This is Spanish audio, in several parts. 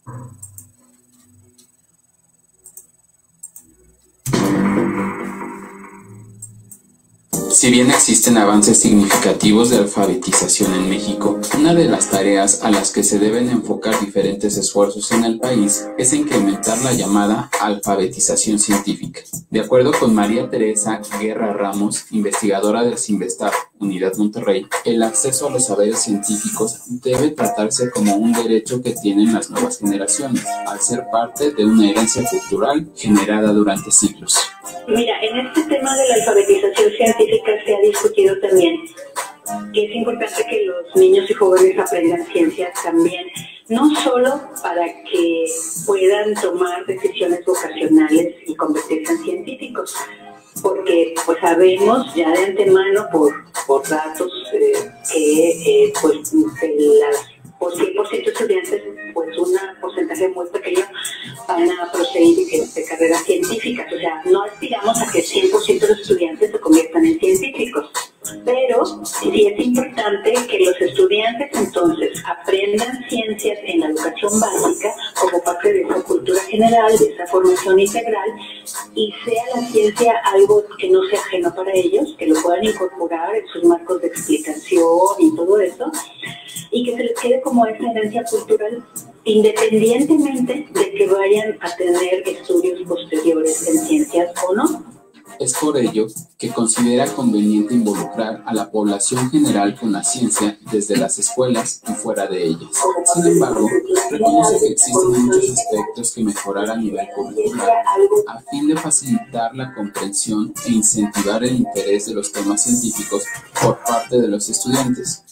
Si bien existen avances significativos de alfabetización en México, una de las tareas a las que se deben enfocar diferentes esfuerzos en el país es incrementar la llamada alfabetización científica. De acuerdo con María Teresa Guerra Ramos, investigadora del CINVESTAB, Unidad Monterrey, el acceso a los saberes científicos debe tratarse como un derecho que tienen las nuevas generaciones, al ser parte de una herencia cultural generada durante siglos. Mira, en este tema de la alfabetización científica se ha discutido también que es importante que los niños y jóvenes aprendan ciencias también, no solo para que puedan tomar decisiones vocacionales y convertirse en científicos, porque pues sabemos ya de antemano por datos que pues de las por 100% estudiantes, pues un porcentaje muy pequeño van a proseguir de carreras científicas. O sea, no aspiramos a que el 100% de los estudiantes se conviertan en científicos, pero sí es importante que los estudiantes entonces aprendan ciencias en la educación básica como parte de esa cultura general, de esa formación integral, y sea la ciencia algo que no sea ajeno para ellos, que lo puedan incorporar en sus marcos de explicación y todo eso, y que se les quede como esa herencia cultural, independientemente de que vayan a tener estudios posteriores en ciencias o no. Es por ello que considera conveniente involucrar a la población general con la ciencia desde las escuelas y fuera de ellas. Sin embargo, reconoce que existen muchos aspectos que mejorar a nivel curricular a fin de facilitar la comprensión e incentivar el interés de los temas científicos por parte de los estudiantes.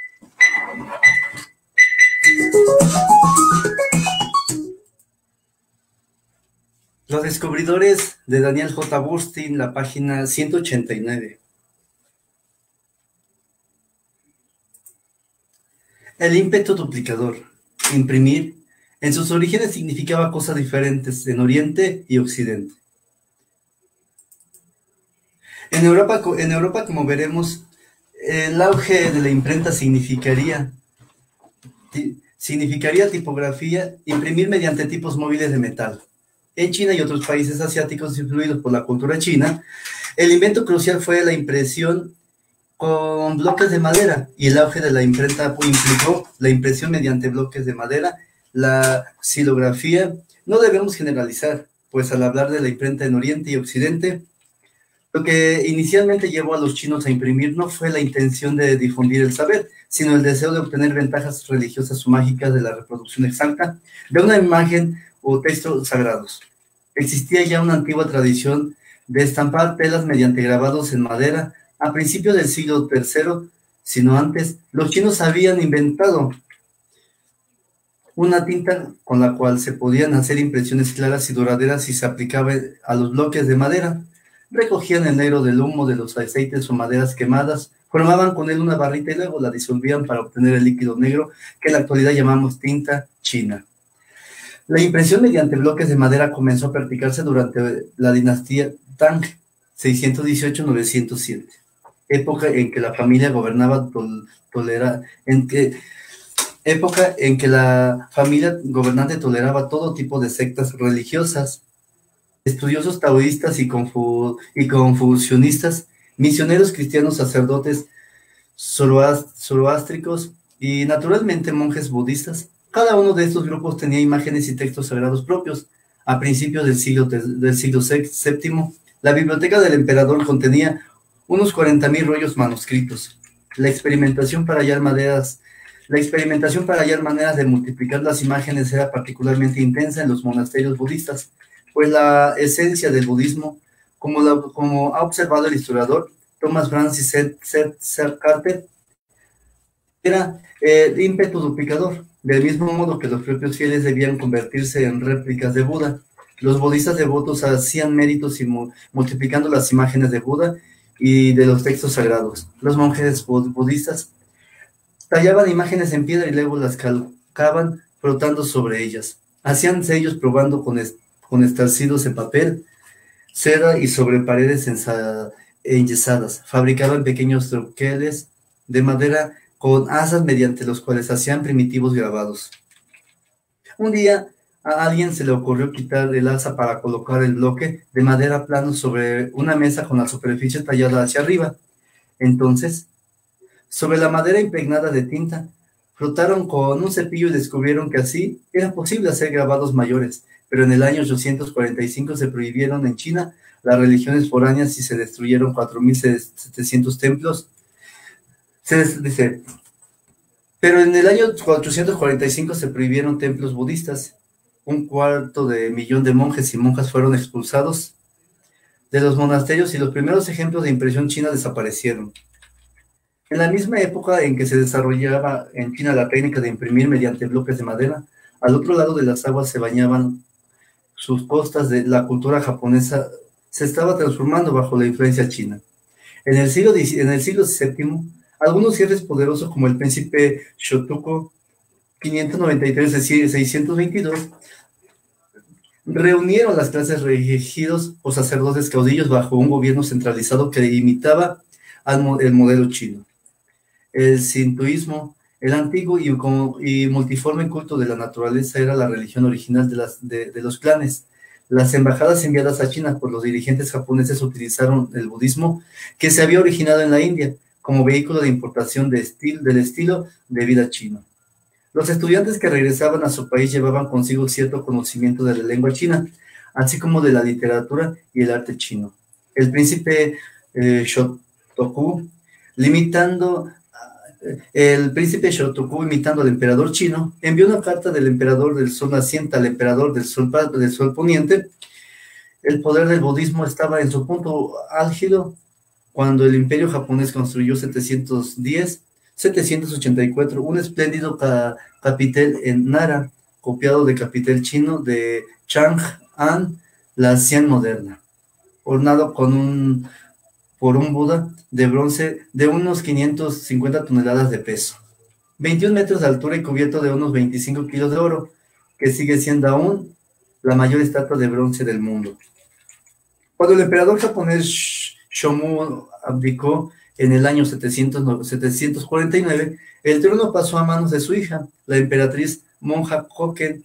Los descubridores de Daniel J. Boorstin, la página 189. El ímpetu duplicador. Imprimir, en sus orígenes significaba cosas diferentes en Oriente y Occidente. En Europa, como veremos, el auge de la imprenta significaría tipografía, imprimir mediante tipos móviles de metal. En China y otros países asiáticos influidos por la cultura china, el invento crucial fue la impresión con bloques de madera, y el auge de la imprenta implicó la impresión mediante bloques de madera, la xilografía. No debemos generalizar, pues al hablar de la imprenta en Oriente y Occidente, lo que inicialmente llevó a los chinos a imprimir no fue la intención de difundir el saber, sino el deseo de obtener ventajas religiosas o mágicas de la reproducción exacta de una imagen o textos sagrados. Existía ya una antigua tradición de estampar telas mediante grabados en madera. A principios del siglo III, sino antes, los chinos habían inventado una tinta con la cual se podían hacer impresiones claras y duraderas y se aplicaba a los bloques de madera. Recogían el negro del humo de los aceites o maderas quemadas, formaban con él una barrita y luego la disolvían para obtener el líquido negro que en la actualidad llamamos tinta china. La impresión mediante bloques de madera comenzó a practicarse durante la dinastía Tang, 618-907, época en que la familia gobernaba época en que la familia gobernante toleraba todo tipo de sectas religiosas. Estudiosos taoístas y confucionistas, misioneros cristianos, sacerdotes zoroástricos y naturalmente monjes budistas. Cada uno de estos grupos tenía imágenes y textos sagrados propios. A principios del siglo VII, la biblioteca del emperador contenía unos 40,000 rollos manuscritos. La experimentación para hallar maneras de multiplicar las imágenes era particularmente intensa en los monasterios budistas, pues la esencia del budismo, como ha observado el historiador Thomas Francis Carter, era el ímpetu duplicador. Del mismo modo que los propios fieles debían convertirse en réplicas de Buda, los budistas devotos hacían méritos y multiplicando las imágenes de Buda y de los textos sagrados. Los monjes budistas tallaban imágenes en piedra y luego las calcaban frotando sobre ellas. Hacían sellos probando con estarcidos en papel, seda y sobre paredes enyesadas. Fabricaban pequeños troqueles de madera con asas mediante los cuales hacían primitivos grabados. Un día a alguien se le ocurrió quitar el asa para colocar el bloque de madera plano sobre una mesa con la superficie tallada hacia arriba. Entonces, sobre la madera impregnada de tinta, frotaron con un cepillo y descubrieron que así era posible hacer grabados mayores, pero en el año 845 se prohibieron en China las religiones foráneas y se destruyeron 4.700 templos. Dice, pero en el año 845 se prohibieron templos budistas. 250.000 de monjes y monjas fueron expulsados de los monasterios y los primeros ejemplos de impresión china desaparecieron. En la misma época en que se desarrollaba en China la técnica de imprimir mediante bloques de madera, al otro lado de las aguas se bañaban sus costas de la cultura japonesa, se estaba transformando bajo la influencia china. En el siglo VII, algunos jefes poderosos como el príncipe Shotoku 593-622 reunieron las clases regidos o sacerdotes caudillos bajo un gobierno centralizado que imitaba el modelo chino. El sintoísmo, el antiguo y multiforme culto de la naturaleza, era la religión original de los clanes. Las embajadas enviadas a China por los dirigentes japoneses utilizaron el budismo que se había originado en la India como vehículo de importación del estilo de vida chino. Los estudiantes que regresaban a su país llevaban consigo cierto conocimiento de la lengua china, así como de la literatura y el arte chino. El príncipe Shotoku, imitando al emperador chino, envió una carta del emperador del sol naciente al emperador del sol poniente. El poder del budismo estaba en su punto álgido cuando el imperio japonés construyó 784 un espléndido capitel en Nara, copiado de capitel chino de Chang'an, la Xi'an moderna, ornado por un Buda de bronce de unos 550 toneladas de peso, 21 metros de altura y cubierto de unos 25 kilos de oro, que sigue siendo aún la mayor estatua de bronce del mundo. Cuando el emperador japonés Shomu abdicó en el año 749, el trono pasó a manos de su hija, la emperatriz monja Koken,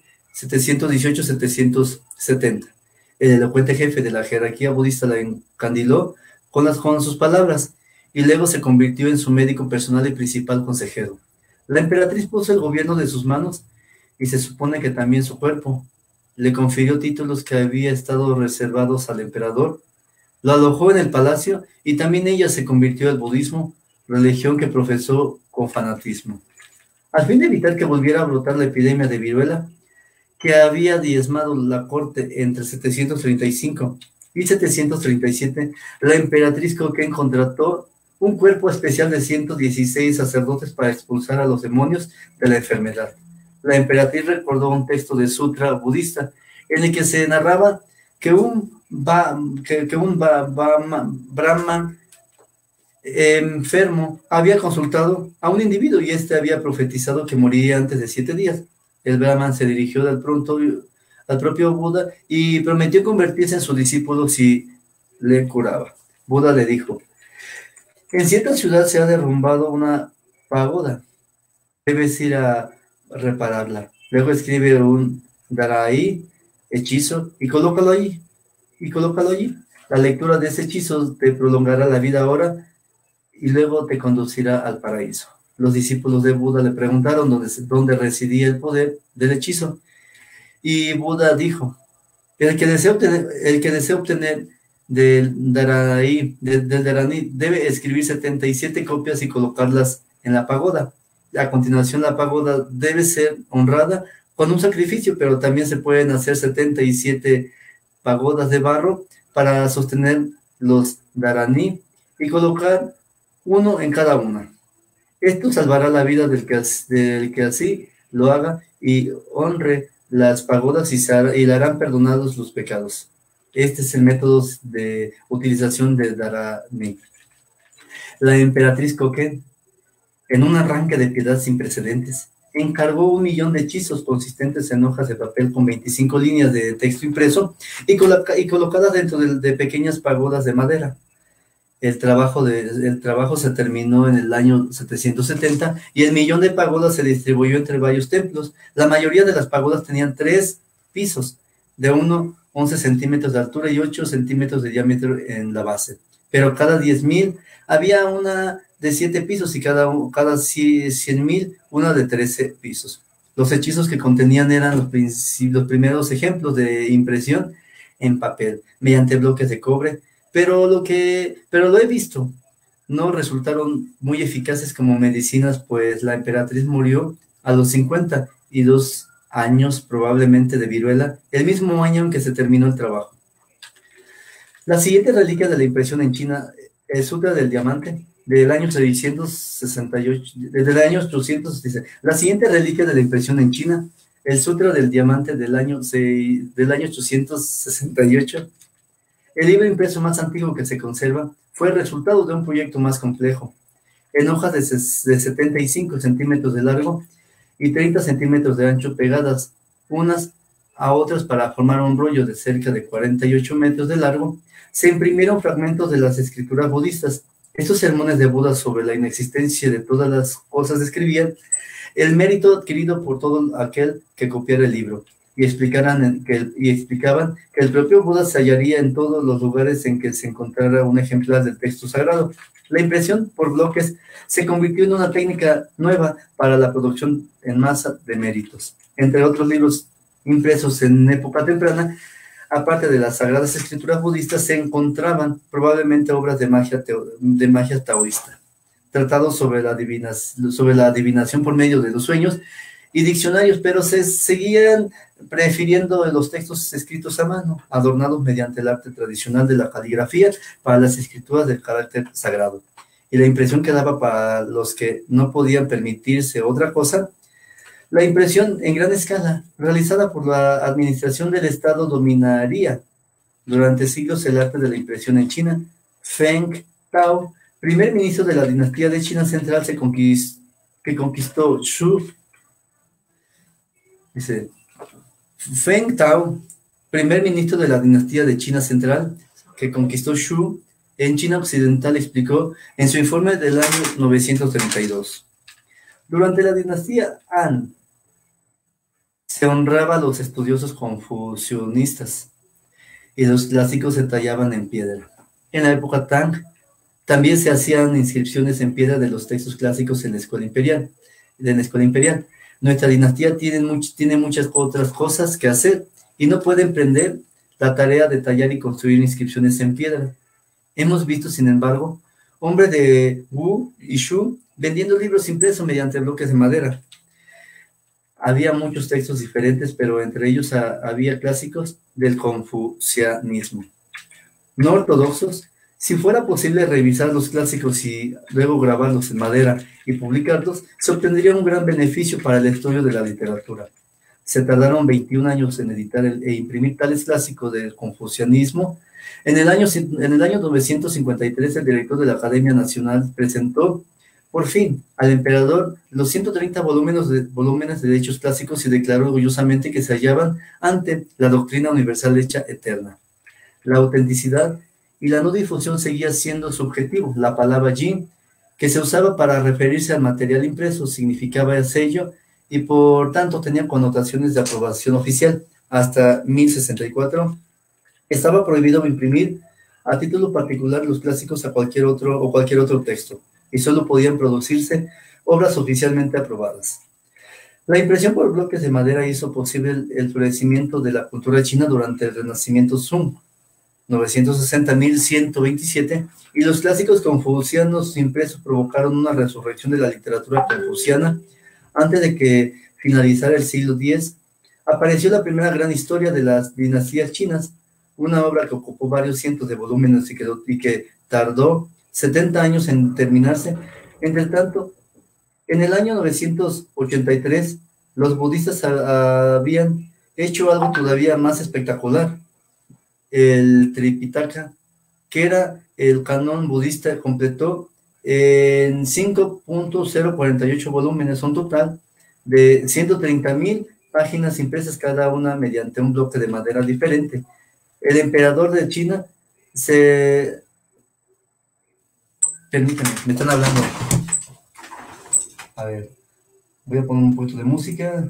718-770. El elocuente jefe de la jerarquía budista la encandiló con sus palabras, y luego se convirtió en su médico personal y principal consejero. La emperatriz puso el gobierno de sus manos, y se supone que también su cuerpo. Le confirió títulos que había estado reservados al emperador, lo alojó en el palacio, y también ella se convirtió al budismo, religión que profesó con fanatismo. Al fin de evitar que volviera a brotar la epidemia de viruela, que había diezmado la corte entre 735 y 737, la emperatriz Koken contrató un cuerpo especial de 116 sacerdotes para expulsar a los demonios de la enfermedad. La emperatriz recordó un texto de sutra budista en el que se narraba que un Brahman enfermo había consultado a un individuo y este había profetizado que moriría antes de 7 días. El Brahman se dirigió al propio Buda y prometió convertirse en su discípulo si le curaba. Buda le dijo: en cierta ciudad se ha derrumbado una pagoda, debes ir a repararla. Luego escribe un darai, hechizo, y colócalo allí. La lectura de ese hechizo te prolongará la vida ahora y luego te conducirá al paraíso. Los discípulos de Buda le preguntaron dónde residía el poder del hechizo, y Buda dijo: el que desea obtener del Dharani debe escribir 77 copias y colocarlas en la pagoda. A continuación, la pagoda debe ser honrada con un sacrificio, pero también se pueden hacer 77 pagodas de barro para sostener los Dharani y colocar uno en cada una. Esto salvará la vida del que así lo haga y honre las pagodas y le harán perdonados los pecados. Este es el método de utilización del Dharani. La emperatriz Koken, en un arranque de piedad sin precedentes, encargó 1.000.000 de hechizos consistentes en hojas de papel con 25 líneas de texto impreso y colocadas dentro de pequeñas pagodas de madera. El trabajo se terminó en el año 770 y el millón de pagodas se distribuyó entre varios templos. La mayoría de las pagodas tenían 3 pisos, de 11 centímetros de altura y 8 centímetros de diámetro en la base. Pero cada 10.000 había una de 7 pisos y cada 100.000 una de 13 pisos. Los hechizos que contenían eran los primeros ejemplos de impresión en papel, mediante bloques de cobre, pero lo he visto, no resultaron muy eficaces como medicinas, pues la emperatriz murió a los 52 años, probablemente de viruela, el mismo año en que se terminó el trabajo. La siguiente reliquia de la impresión en China, el Sutra del Diamante, del año 668, desde el año 866. La siguiente reliquia de la impresión en China, el Sutra del Diamante del año 868. El libro impreso más antiguo que se conserva fue el resultado de un proyecto más complejo. En hojas de 75 centímetros de largo y 30 centímetros de ancho pegadas unas a otras para formar un rollo de cerca de 48 metros de largo, se imprimieron fragmentos de las escrituras budistas. Estos sermones de Buda sobre la inexistencia de todas las cosas describían el mérito adquirido por todo aquel que copiara el libro, y explicaban que el propio Buda se hallaría en todos los lugares en que se encontrara un ejemplar del texto sagrado. La impresión por bloques se convirtió en una técnica nueva para la producción en masa de méritos. Entre otros libros impresos en época temprana, aparte de las sagradas escrituras budistas, se encontraban probablemente obras de magia taoísta, tratados sobre la adivinación por medio de los sueños y diccionarios, pero se seguían prefiriendo los textos escritos a mano, adornados mediante el arte tradicional de la caligrafía para las escrituras del carácter sagrado. Y la impresión que daba para los que no podían permitirse otra cosa, la impresión en gran escala, realizada por la administración del Estado, dominaría durante siglos el arte de la impresión en China. Feng Tao, primer ministro de la dinastía de China Central, que conquistó Shu. Dice, Feng Tao, primer ministro de la dinastía de China Central, que conquistó Shu en China Occidental, explicó en su informe del año 932. Durante la dinastía Han, se honraba a los estudiosos confucionistas y los clásicos se tallaban en piedra. En la época Tang, también se hacían inscripciones en piedra de los textos clásicos en la escuela imperial. Nuestra dinastía tiene muchas otras cosas que hacer y no puede emprender la tarea de tallar y construir inscripciones en piedra. Hemos visto, sin embargo, hombres de Wu y Shu vendiendo libros impresos mediante bloques de madera. Había muchos textos diferentes, pero entre ellos había clásicos del confucianismo. No ortodoxos, si fuera posible revisar los clásicos y luego grabarlos en madera y publicarlos, se obtendría un gran beneficio para el estudio de la literatura. Se tardaron 21 años en editar e imprimir tales clásicos del confucianismo. En el año 953, el director de la Academia Nacional presentó por fin al emperador los 130 volúmenes de hechos clásicos y declaró orgullosamente que se hallaban ante la doctrina universal hecha eterna. La autenticidad y la no difusión seguía siendo su objetivo. La palabra yin, que se usaba para referirse al material impreso, significaba sello y por tanto tenía connotaciones de aprobación oficial. Hasta 1064 estaba prohibido imprimir a título particular los clásicos a cualquier otro texto, y solo podían producirse obras oficialmente aprobadas. La impresión por bloques de madera hizo posible el florecimiento de la cultura china durante el Renacimiento Song, 960-1127, y los clásicos confucianos impresos provocaron una resurrección de la literatura confuciana. Antes de que finalizara el siglo X, apareció la primera gran historia de las dinastías chinas, una obra que ocupó varios cientos de volúmenes y que tardó 70 años en terminarse. Entre tanto, en el año 983, los budistas habían hecho algo todavía más espectacular. El Tripitaka, que era el canon budista, completó en 5.048 volúmenes, un total de 130.000 páginas impresas, cada una mediante un bloque de madera diferente. El emperador de China se Permítame, me están hablando. A ver, voy a poner un poquito de música.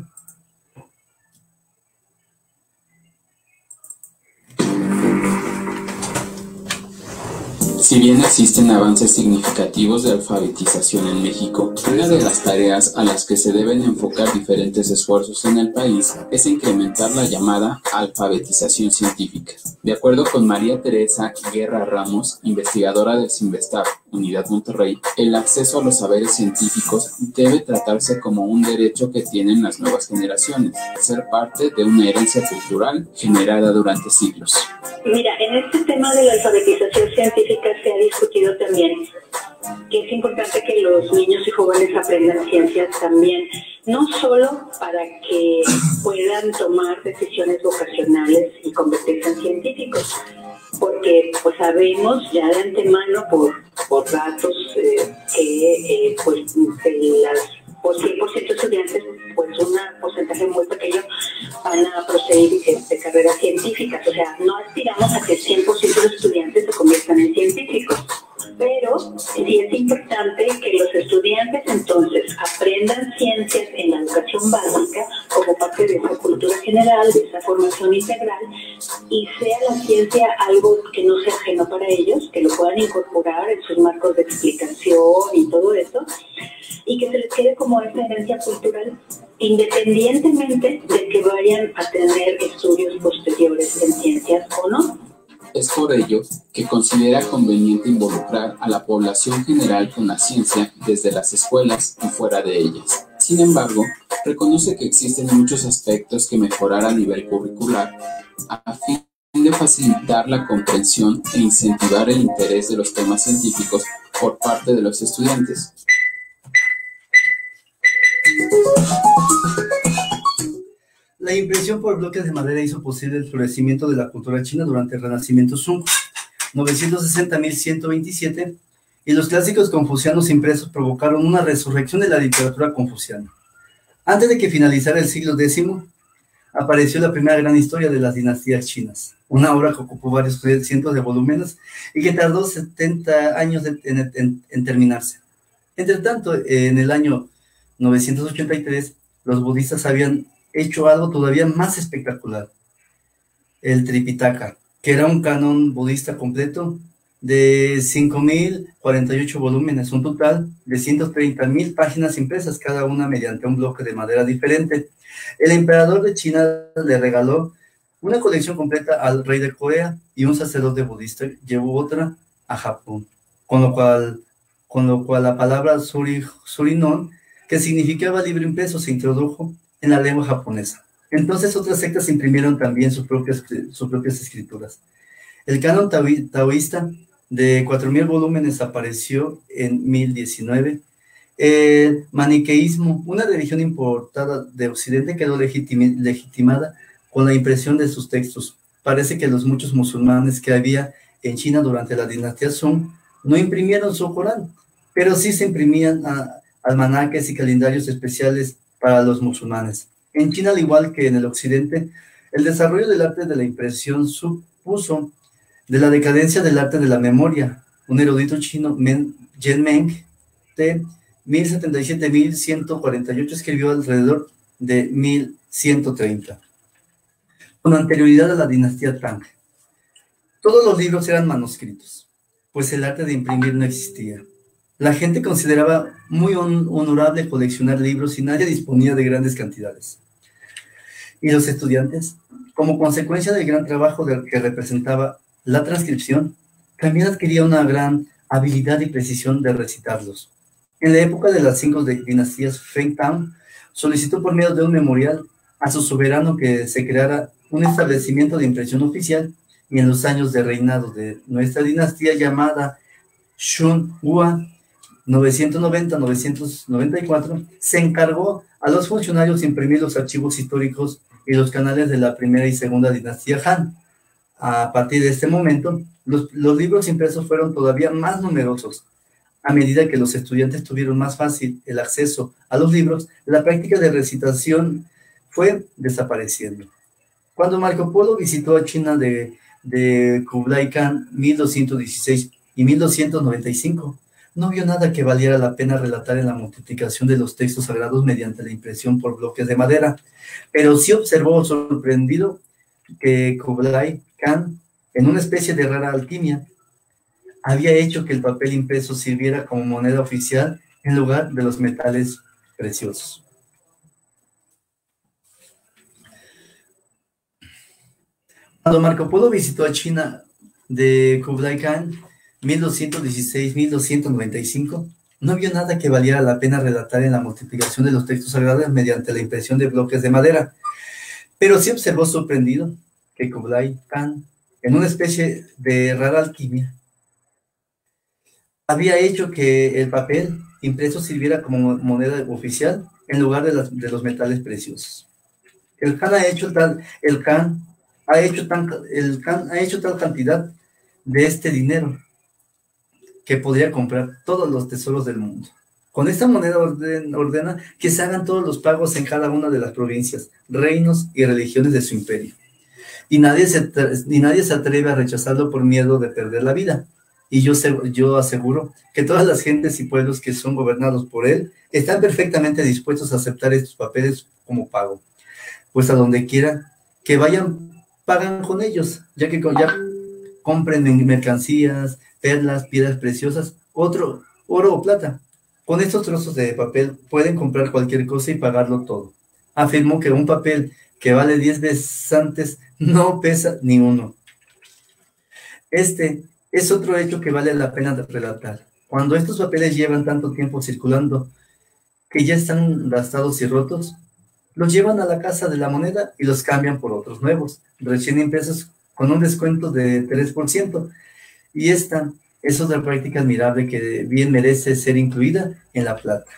Si bien existen avances significativos de alfabetización en México, una de las tareas a las que se deben enfocar diferentes esfuerzos en el país es incrementar la llamada alfabetización científica. De acuerdo con María Teresa Guerra Ramos, investigadora del CINVESTAB, Unidad Monterrey, el acceso a los saberes científicos debe tratarse como un derecho que tienen las nuevas generaciones, ser parte de una herencia cultural generada durante siglos. Mira, en este tema de la alfabetización científica se ha discutido también que es importante que los niños y jóvenes aprendan ciencias también, no solo para que puedan tomar decisiones vocacionales y convertirse en científicos, porque pues sabemos ya de antemano por datos que pues de las por 100% estudiantes, pues un porcentaje muy pequeño van a proceder de carreras científicas. O sea, no aspiramos a que el 100% de los estudiantes se conviertan en científicos, pero sí es importante que los estudiantes entonces aprendan ciencias en la educación básica como parte de esa cultura general, de esa formación integral, y sea la ciencia algo que no sea ajeno para ellos, que lo puedan incorporar en sus marcos de explicación y todo eso, y que se les quede como esa herencia cultural, independientemente de que vayan a tener estudios posteriores en ciencias o no. Es por ello que considera conveniente involucrar a la población general con la ciencia desde las escuelas y fuera de ellas. Sin embargo, reconoce que existen muchos aspectos que mejorar a nivel curricular a fin de facilitar la comprensión e incentivar el interés de los temas científicos por parte de los estudiantes. La impresión por bloques de madera hizo posible el florecimiento de la cultura china durante el Renacimiento Song, 960-1127, y los clásicos confucianos impresos provocaron una resurrección de la literatura confuciana. Antes de que finalizara el siglo X, apareció la primera gran historia de las dinastías chinas, una obra que ocupó varios cientos de volúmenes y que tardó 70 años en terminarse. Entre tanto, en el año 983, los budistas habían hecho algo todavía más espectacular, el Tripitaka, que era un canon budista completo de 5.048 volúmenes, un total de 130.000 páginas impresas, cada una mediante un bloque de madera diferente. El emperador de China le regaló una colección completa al rey de Corea y un sacerdote budista llevó otra a Japón, con lo cual la palabra Surinon, que significaba libro impreso, se introdujo en la lengua japonesa. Entonces otras sectas imprimieron también sus propias escrituras. El canon taoísta de 4.000 volúmenes apareció en 1019. El maniqueísmo, una religión importada de Occidente, quedó legitimada con la impresión de sus textos. Parece que los muchos musulmanes que había en China durante la dinastía Song no imprimieron su Corán, pero sí se imprimían almanaques y calendarios especiales para los musulmanes. En China, al igual que en el occidente, el desarrollo del arte de la impresión supuso de la decadencia del arte de la memoria. Un erudito chino, Yen Meng, de 1077-1148, escribió alrededor de 1130, con anterioridad a la dinastía Tang. Todos los libros eran manuscritos, pues el arte de imprimir no existía. La gente consideraba muy honorable coleccionar libros y nadie disponía de grandes cantidades. Y los estudiantes, como consecuencia del gran trabajo que representaba la transcripción, también adquirían una gran habilidad y precisión de recitarlos. En la época de las 5 dinastías, Feng Tang solicitó por medio de un memorial a su soberano que se creara un establecimiento de impresión oficial, y en los años de reinado de nuestra dinastía llamada Shun Hua, 990-994, se encargó a los funcionarios de imprimir los archivos históricos y los canales de la primera y segunda dinastía Han. A partir de este momento, los libros impresos fueron todavía más numerosos. A medida que los estudiantes tuvieron más fácil el acceso a los libros, la práctica de recitación fue desapareciendo. Cuando Marco Polo visitó a China de Kublai Khan 1216 y 1295, no vio nada que valiera la pena relatar en la multiplicación de los textos sagrados mediante la impresión por bloques de madera, pero sí observó sorprendido que Kublai Khan, en una especie de rara alquimia, había hecho que el papel impreso sirviera como moneda oficial en lugar de los metales preciosos. Cuando Marco Polo visitó a China de Kublai Khan, 1216-1295, no vio nada que valiera la pena relatar en la multiplicación de los textos sagrados mediante la impresión de bloques de madera, pero sí observó sorprendido que Kublai Khan, en una especie de rara alquimia, había hecho que el papel impreso sirviera como moneda oficial en lugar de los metales preciosos. El Khan ha hecho tal cantidad de este dinero que podría comprar todos los tesoros del mundo. Con esta moneda ordena que se hagan todos los pagos en cada una de las provincias, reinos y religiones de su imperio. Y nadie se atreve a rechazarlo por miedo de perder la vida. Y yo aseguro que todas las gentes y pueblos que son gobernados por él están perfectamente dispuestos a aceptar estos papeles como pago, pues a donde quiera que vayan, pagan con ellos, ya compren mercancías, perlas, piedras preciosas, oro o plata. Con estos trozos de papel pueden comprar cualquier cosa y pagarlo todo. Afirmó que un papel que vale 10 veces antes no pesa ni uno. Este es otro hecho que vale la pena relatar. Cuando estos papeles llevan tanto tiempo circulando que ya están gastados y rotos, los llevan a la casa de la moneda y los cambian por otros nuevos, recién impresos con un descuento de 3%. Y esta es otra práctica admirable que bien merece ser incluida en la plata.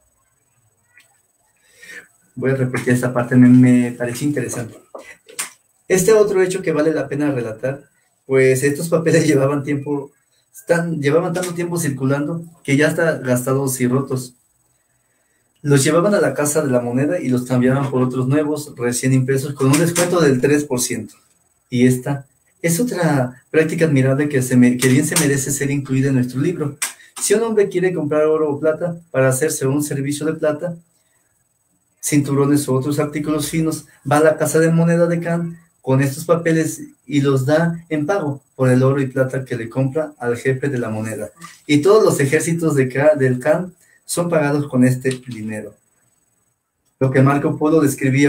Voy a repetir esta parte, me pareció interesante. Este otro hecho que vale la pena relatar, pues estos papeles llevaban tanto tiempo circulando que ya están gastados y rotos. Los llevaban a la casa de la moneda y los cambiaban por otros nuevos, recién impresos, con un descuento del 3%. Y esta es otra práctica admirable que bien se merece ser incluida en nuestro libro. Si un hombre quiere comprar oro o plata para hacerse un servicio de plata, cinturones o otros artículos finos, va a la casa de moneda de Khan con estos papeles y los da en pago por el oro y plata que le compra al jefe de la moneda. Y todos los ejércitos del Khan son pagados con este dinero. Lo que Marco Polo describía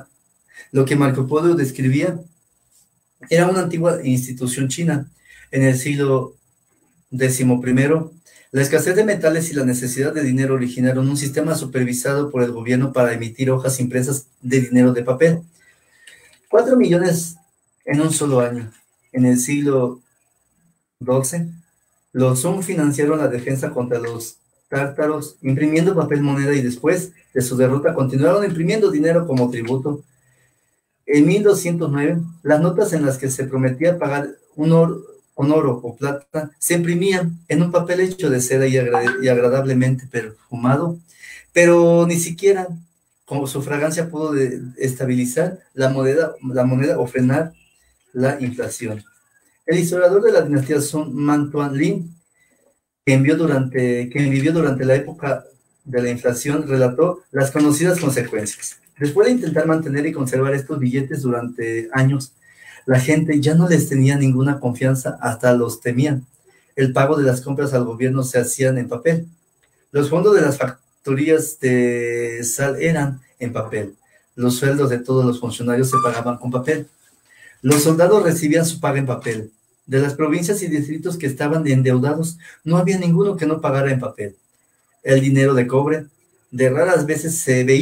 era una antigua institución china. En el siglo XI, la escasez de metales y la necesidad de dinero originaron un sistema supervisado por el gobierno para emitir hojas impresas de dinero de papel. 4 millones en un solo año. En el siglo XII, los Song financiaron la defensa contra los tártaros, imprimiendo papel moneda, y después de su derrota continuaron imprimiendo dinero como tributo. En 1209, las notas en las que se prometía pagar con oro o plata se imprimían en un papel hecho de seda y agradablemente perfumado, pero ni siquiera como su fragancia pudo estabilizar la moneda o frenar la inflación. El historiador de la dinastía Song, Mantuan Lin, quien vivió durante la época de la inflación, relató las conocidas consecuencias. Después de intentar mantener y conservar estos billetes durante años, la gente ya no les tenía ninguna confianza, hasta los temían. El pago de las compras al gobierno se hacían en papel. Los fondos de las factorías de sal eran en papel. Los sueldos de todos los funcionarios se pagaban con papel. Los soldados recibían su paga en papel. De las provincias y distritos que estaban endeudados, no había ninguno que no pagara en papel. El dinero de cobre de raras veces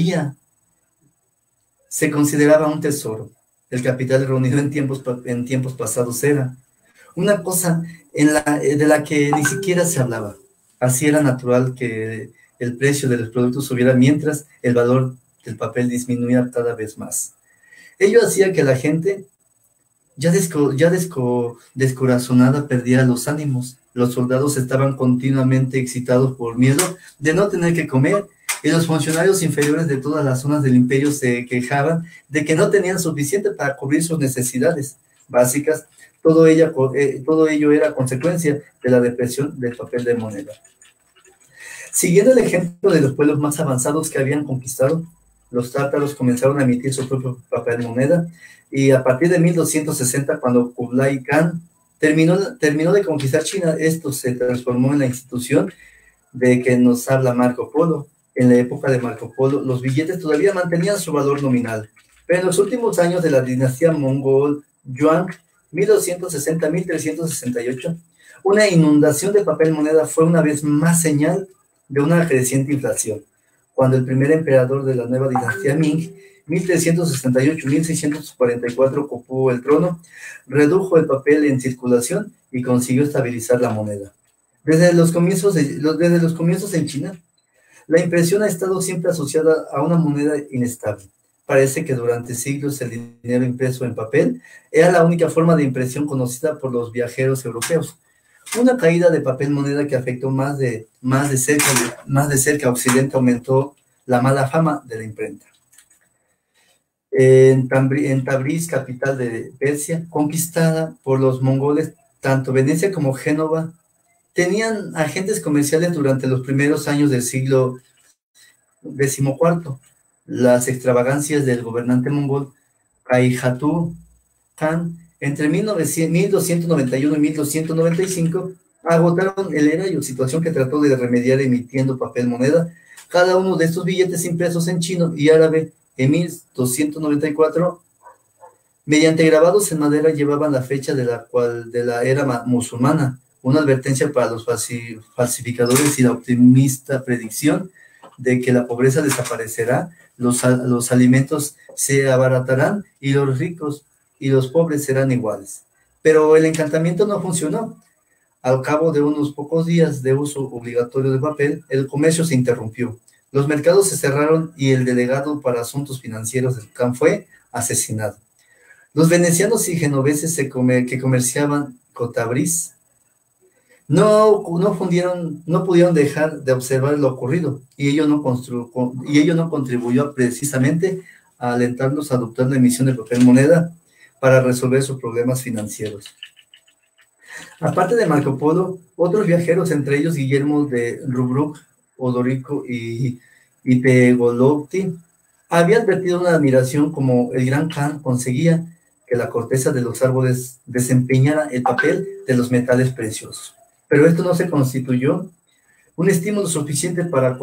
se consideraba un tesoro. El capital reunido en tiempos pasados era una cosa de la que ni siquiera se hablaba. Así era natural que el precio de los productos subiera mientras el valor del papel disminuía cada vez más. Ello hacía que la gente, ya descorazonada, perdiera los ánimos. Los soldados estaban continuamente excitados por miedo de no tener que comer, y los funcionarios inferiores de todas las zonas del imperio se quejaban de que no tenían suficiente para cubrir sus necesidades básicas. Todo ello era consecuencia de la depresión del papel de moneda. Siguiendo el ejemplo de los pueblos más avanzados que habían conquistado, los tártaros comenzaron a emitir su propio papel moneda, y a partir de 1260, cuando Kublai Khan terminó de conquistar China, esto se transformó en la institución de que nos habla Marco Polo. En la época de Marco Polo, los billetes todavía mantenían su valor nominal, pero en los últimos años de la dinastía mongol Yuan, 1260-1368, una inundación de papel moneda fue una vez más señal de una creciente inflación. Cuando el primer emperador de la nueva dinastía Ming, 1368-1644, ocupó el trono, redujo el papel en circulación y consiguió estabilizar la moneda. Desde los comienzos en China, la impresión ha estado siempre asociada a una moneda inestable. Parece que durante siglos el dinero impreso en papel era la única forma de impresión conocida por los viajeros europeos. Una caída de papel moneda que afectó más de cerca a Occidente aumentó la mala fama de la imprenta. En Tabriz, capital de Persia, conquistada por los mongoles, tanto Venecia como Génova tenían agentes comerciales durante los primeros años del siglo XIV. Las extravagancias del gobernante mongol Kaihatu Khan entre 1291 y 1295 agotaron el erario, situación que trató de remediar emitiendo papel moneda. Cada uno de estos billetes impresos en chino y árabe en 1294, mediante grabados en madera, llevaban la fecha de la era musulmana, una advertencia para los falsificadores y la optimista predicción de que la pobreza desaparecerá, los alimentos se abaratarán y los ricos y los pobres serán iguales. Pero el encantamiento no funcionó. Al cabo de unos pocos días de uso obligatorio de papel, el comercio se interrumpió. Los mercados se cerraron y el delegado para asuntos financieros del Khan fue asesinado. Los venecianos y genoveses que comerciaban con Tabriz no pudieron dejar de observar lo ocurrido, y ello no contribuyó precisamente a alentarlos a adoptar la emisión de papel moneda para resolver sus problemas financieros. Aparte de Marco Polo, otros viajeros, entre ellos Guillermo de Rubruk, Odorico y Pegolotti, había advertido una admiración como el gran Khan conseguía que la corteza de los árboles desempeñara el papel de los metales preciosos. Pero esto no se constituyó un estímulo suficiente para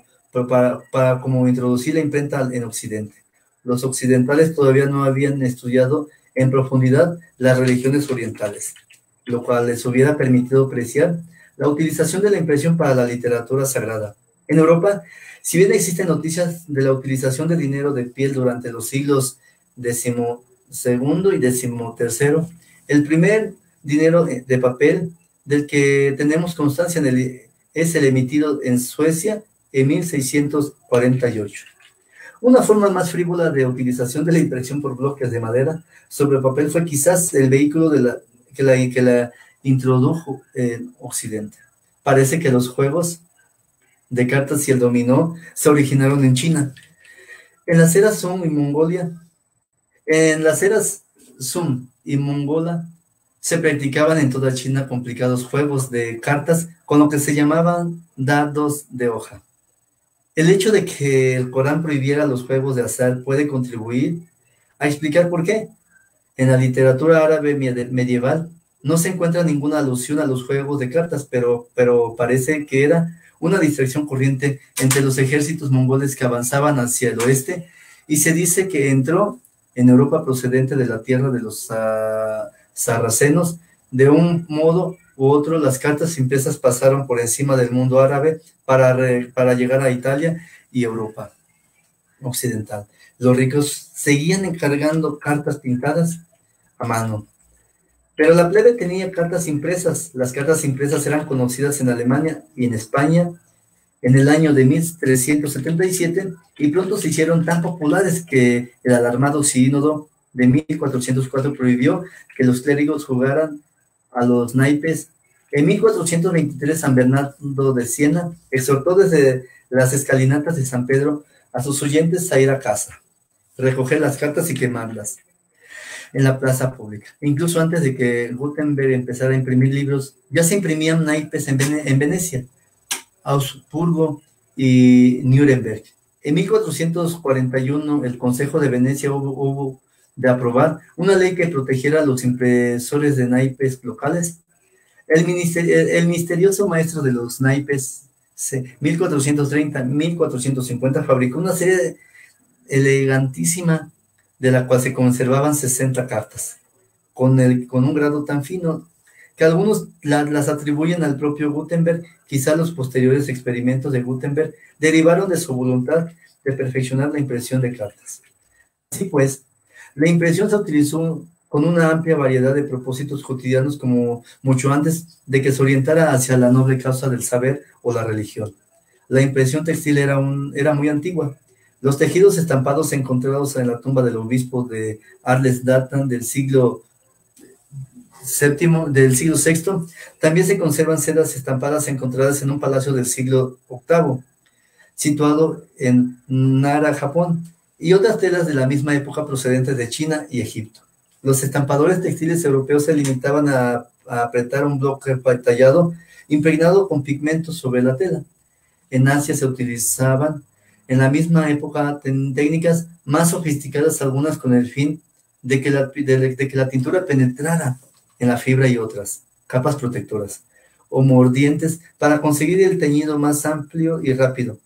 introducir la imprenta en Occidente. Los occidentales todavía no habían estudiado en profundidad las religiones orientales, lo cual les hubiera permitido apreciar la utilización de la impresión para la literatura sagrada. En Europa, si bien existen noticias de la utilización de dinero de piel durante los siglos XII y XIII, el primer dinero de papel del que tenemos constancia es el emitido en Suecia en 1648. Una forma más frívola de utilización de la impresión por bloques de madera sobre papel fue quizás el vehículo que la introdujo en Occidente. Parece que los juegos de cartas y el dominó se originaron en China. En las eras Sum y Mongola se practicaban en toda China complicados juegos de cartas con lo que se llamaban dados de hoja. El hecho de que el Corán prohibiera los juegos de azar puede contribuir a explicar por qué. En la literatura árabe medieval no se encuentra ninguna alusión a los juegos de cartas, pero parece que era una distracción corriente entre los ejércitos mongoles que avanzaban hacia el oeste, y se dice que entró en Europa procedente de la tierra de los sarracenos. De un modo u otro, las cartas impresas pasaron por encima del mundo árabe para llegar a Italia y Europa occidental. Los ricos seguían encargando cartas pintadas a mano, pero la plebe tenía cartas impresas. Las cartas impresas eran conocidas en Alemania y en España en el año de 1377, y pronto se hicieron tan populares que el alarmado sínodo de 1404 prohibió que los clérigos jugaran a los naipes. En 1423, San Bernardo de Siena exhortó desde las escalinatas de San Pedro a sus oyentes a ir a casa, recoger las cartas y quemarlas en la plaza pública. Incluso antes de que Gutenberg empezara a imprimir libros, ya se imprimían naipes en Venecia. Augsburgo y Nuremberg. En 1441, el Consejo de Venecia hubo de aprobar una ley que protegiera a los impresores de naipes locales. El misterioso maestro de los naipes, 1430-1450, fabricó una serie elegantísima de la cual se conservaban 60 cartas, con un grado tan fino que algunos las atribuyen al propio Gutenberg. Quizá los posteriores experimentos de Gutenberg derivaron de su voluntad de perfeccionar la impresión de cartas. Así pues, la impresión se utilizó con una amplia variedad de propósitos cotidianos como mucho antes de que se orientara hacia la noble causa del saber o la religión. La impresión textil era muy antigua. Los tejidos estampados encontrados en la tumba del obispo de Arles datan del siglo VI. También se conservan sedas estampadas encontradas en un palacio del siglo VIII, situado en Nara, Japón, y otras telas de la misma época procedentes de China y Egipto. Los estampadores textiles europeos se limitaban a apretar un bloque tallado impregnado con pigmentos sobre la tela. En Asia se utilizaban en la misma época técnicas más sofisticadas, algunas con el fin de que la tintura penetrara en la fibra, y otras capas protectoras o mordientes para conseguir el teñido más amplio y rápido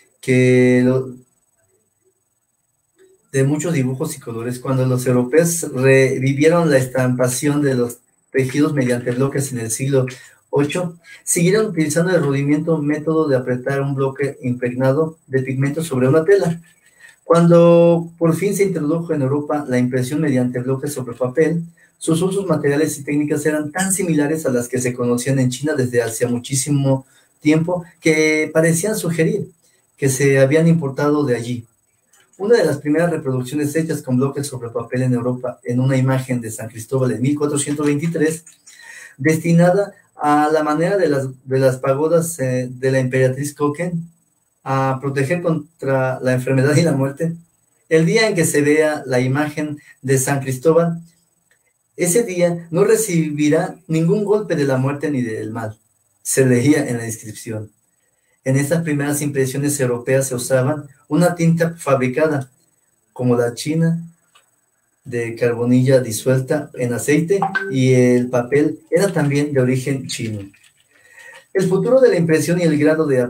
de muchos dibujos y colores. Cuando los europeos revivieron la estampación de los tejidos mediante bloques en el siglo VIII, siguieron utilizando el rudimento método de apretar un bloque impregnado de pigmentos sobre una tela. Cuando por fin se introdujo en Europa la impresión mediante bloques sobre papel, sus usos materiales y técnicas eran tan similares a las que se conocían en China desde hacía muchísimo tiempo que parecían sugerir que se habían importado de allí. Una de las primeras reproducciones hechas con bloques sobre papel en Europa, en una imagen de San Cristóbal en 1423, destinada a la manera de las pagodas de la emperatriz Koken, a proteger contra la enfermedad y la muerte. El día en que se vea la imagen de San Cristóbal, ese día no recibirá ningún golpe de la muerte ni del mal, se leía en la inscripción. En estas primeras impresiones europeas se usaban una tinta fabricada, como la china, de carbonilla disuelta en aceite, y el papel era también de origen chino. El futuro de la impresión y el grado de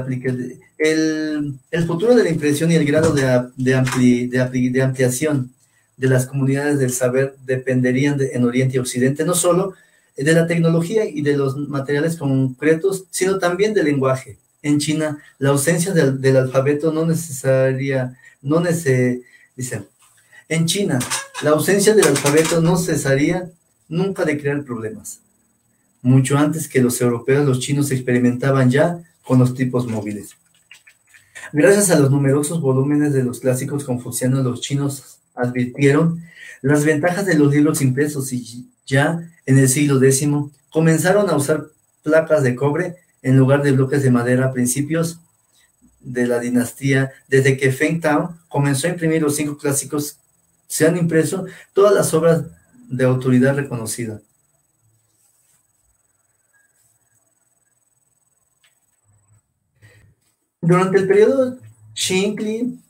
ampliación de las comunidades del saber dependerían en Oriente y Occidente, no solo de la tecnología y de los materiales concretos, sino también del lenguaje. En China, la ausencia del alfabeto en China, la ausencia del alfabeto no cesaría nunca de crear problemas. Mucho antes que los europeos, los chinos experimentaban ya con los tipos móviles. Gracias a los numerosos volúmenes de los clásicos confucianos, los chinos advirtieron las ventajas de los libros impresos y ya en el siglo X comenzaron a usar placas de cobre en lugar de bloques de madera a principios de la dinastía. Desde que Feng Tao comenzó a imprimir los 5 clásicos, se han impreso todas las obras de autoridad reconocida. Durante el periodo Qing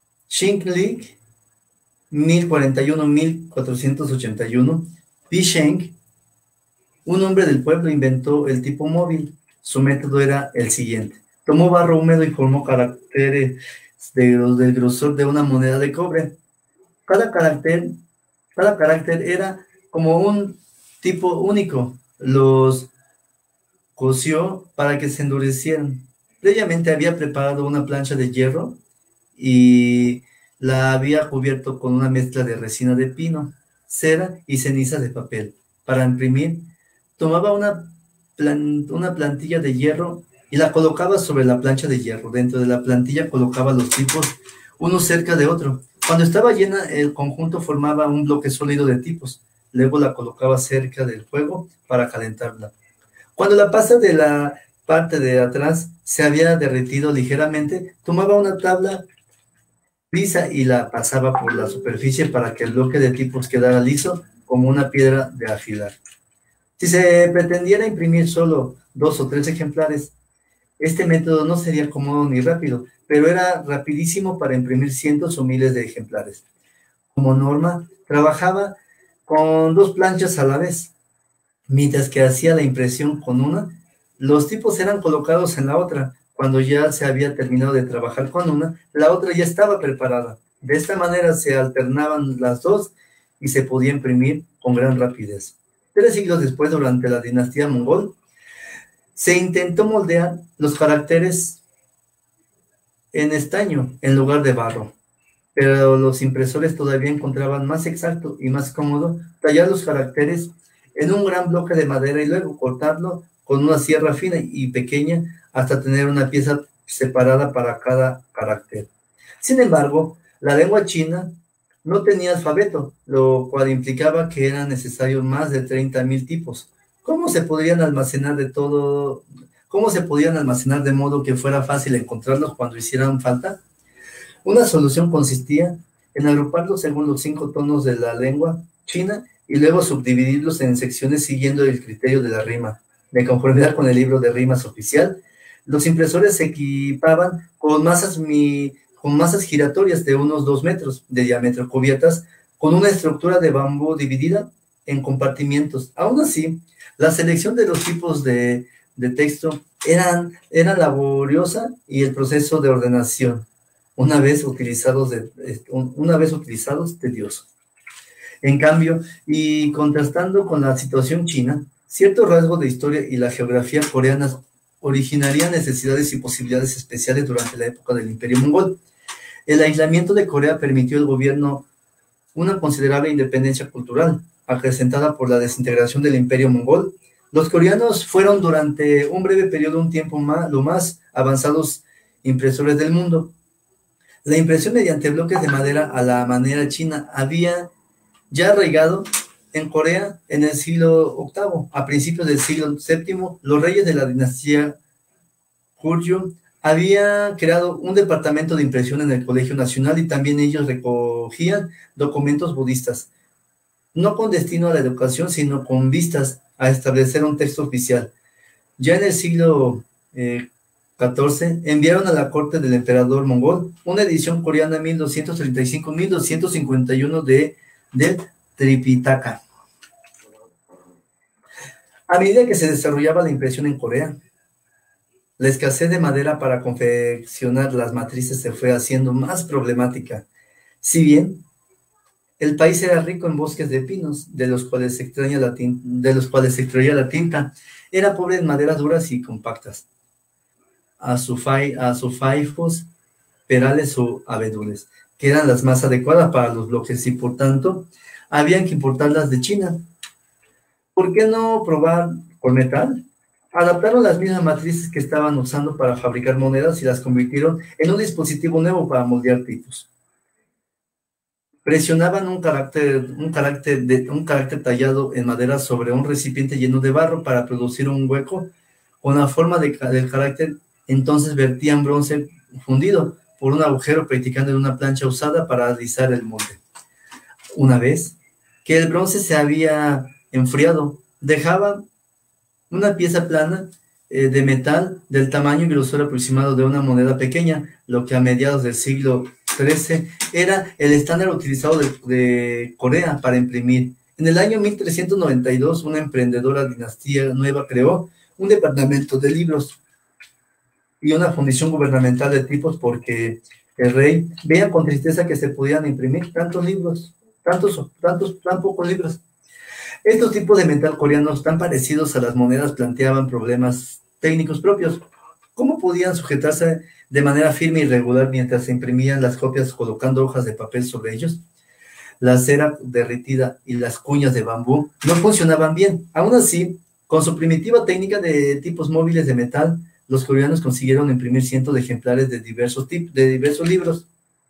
1041-1481, Pi Sheng, un hombre del pueblo, inventó el tipo móvil. Su método era el siguiente: tomó barro húmedo y formó caracteres del grosor de una moneda de cobre. Cada carácter era como un tipo único. Los cosió para que se endurecieran. Previamente había preparado una plancha de hierro y la había cubierto con una mezcla de resina de pino, cera y cenizas de papel. Para imprimir, tomaba una plantilla de hierro y la colocaba sobre la plancha de hierro. Dentro de la plantilla colocaba los tipos, uno cerca de otro. Cuando estaba llena, el conjunto formaba un bloque sólido de tipos. Luego la colocaba cerca del fuego para calentarla. Cuando la pasta de la parte de atrás se había derretido ligeramente, tomaba una tabla lisa y la pasaba por la superficie para que el bloque de tipos quedara liso como una piedra de afilar. Si se pretendiera imprimir solo 2 o 3 ejemplares, Este método no sería cómodo ni rápido, pero era rapidísimo para imprimir cientos o miles de ejemplares. Como norma, trabajaba con 2 planchas a la vez. Mientras que hacía la impresión con una, los tipos eran colocados en la otra. Cuando ya se había terminado de trabajar con una, la otra ya estaba preparada. De esta manera se alternaban las dos y se podía imprimir con gran rapidez. 3 siglos después, durante la dinastía mongol, se intentó moldear los caracteres en estaño en lugar de barro, pero los impresores todavía encontraban más exacto y más cómodo tallar los caracteres en un gran bloque de madera y luego cortarlo con una sierra fina y pequeña hasta tener una pieza separada para cada carácter. Sin embargo, la lengua china no tenía alfabeto, lo cual implicaba que eran necesarios más de 30.000 tipos. ¿Cómo se podían almacenar de modo que fuera fácil encontrarlos cuando hicieran falta? Una solución consistía en agruparlos según los 5 tonos de la lengua china y luego subdividirlos en secciones siguiendo el criterio de la rima. De conformidad con el libro de rimas oficial, los impresores se equipaban con masas giratorias de unos 2 metros de diámetro, cubiertas con una estructura de bambú dividida en compartimientos. Aún así, la selección de los tipos de texto era laboriosa y el proceso de ordenación, una vez utilizados, tedioso. En cambio, y contrastando con la situación china, ciertos rasgos de historia y la geografía coreanas originarían necesidades y posibilidades especiales durante la época del Imperio Mongol. El aislamiento de Corea permitió al gobierno una considerable independencia cultural, acrecentada por la desintegración del Imperio Mongol. Los coreanos fueron durante un breve periodo un tiempo los más avanzados impresores del mundo. La impresión mediante bloques de madera a la manera china había ya arraigado en Corea en el siglo VIII. A principios del siglo VII, los reyes de la dinastía Goryeo habían creado un departamento de impresión en el Colegio Nacional y también ellos recogían documentos budistas, no con destino a la educación, sino con vistas a establecer un texto oficial. Ya en el siglo XIV, enviaron a la corte del emperador mongol una edición coreana 1235-1251 del Tripitaka. A medida que se desarrollaba la impresión en Corea, la escasez de madera para confeccionar las matrices se fue haciendo más problemática. Si bien el país era rico en bosques de pinos, de los cuales se extraía la tinta, era pobre en maderas duras y compactas, azufaifos, perales o abedules, que eran las más adecuadas para los bloques y por tanto habían que importarlas de China. ¿Por qué no probar con metal? Adaptaron las mismas matrices que estaban usando para fabricar monedas y las convirtieron en un dispositivo nuevo para moldear tipos. Presionaban un carácter tallado en madera sobre un recipiente lleno de barro para producir un hueco con la forma del carácter. Entonces vertían bronce fundido por un agujero practicando en una plancha usada para alisar el molde. Una vez que el bronce se había enfriado, dejaban una pieza plana de metal del tamaño y grosor aproximado de una moneda pequeña, lo que a mediados del siglo XIII era el estándar utilizado de Corea para imprimir. En el año 1392, una emprendedora dinastía nueva creó un departamento de libros y una fundición gubernamental de tipos porque el rey veía con tristeza que se podían imprimir tan pocos libros. Estos tipos de metal coreanos tan parecidos a las monedas planteaban problemas técnicos propios. ¿Cómo podían sujetarse de manera firme y regular mientras se imprimían las copias colocando hojas de papel sobre ellos? La cera derretida y las cuñas de bambú no funcionaban bien. Aún así, con su primitiva técnica de tipos móviles de metal, los coreanos consiguieron imprimir cientos de ejemplares de diversos libros.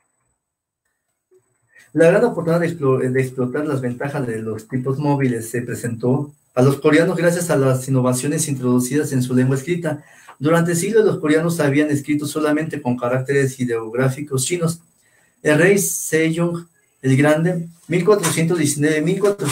La gran oportunidad de explotar las ventajas de los tipos móviles se presentó a los coreanos gracias a las innovaciones introducidas en su lengua escrita. Durante siglos los coreanos habían escrito solamente con caracteres ideográficos chinos. El rey Sejong el Grande,